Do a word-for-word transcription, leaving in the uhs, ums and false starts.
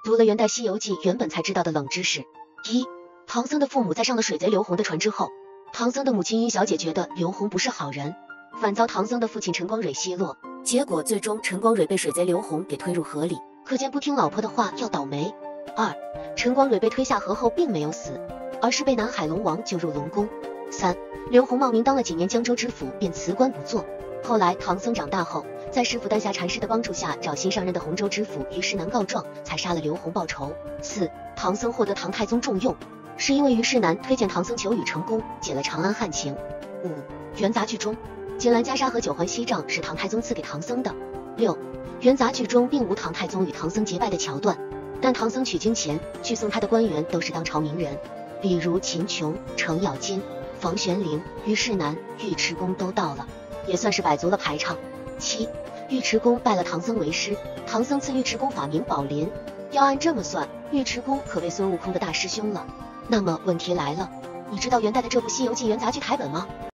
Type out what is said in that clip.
读了元代《西游记》原本才知道的冷知识：一、唐僧的父母在上了水贼刘洪的船之后，唐僧的母亲云小姐觉得刘洪不是好人，反遭唐僧的父亲陈光蕊奚落，结果最终陈光蕊被水贼刘洪给推入河里，可见不听老婆的话要倒霉。二、陈光蕊被推下河后并没有死，而是被南海龙王救入龙宫。三、刘洪冒名当了几年江州知府，便辞官不做。后来唐僧长大后，在师傅丹霞禅师的帮助下，找新上任的洪州知府于世南告状，才杀了刘洪报仇。四、唐僧获得唐太宗重用，是因为于世南推荐唐僧求雨成功，解了长安旱情。五、元杂剧中，金兰袈裟和九环锡杖是唐太宗赐给唐僧的。六、元杂剧中并无唐太宗与唐僧结拜的桥段，但唐僧取经前去送他的官员都是当朝名人，比如秦琼、程咬金、房玄龄、于世南、尉迟恭都到了，也算是摆足了排场。七、尉迟恭拜了唐僧为师，唐僧赐尉迟恭法名宝林，要按这么算，尉迟恭可谓孙悟空的大师兄了。那么问题来了，你知道元代的这部《西游记》元杂剧台本吗？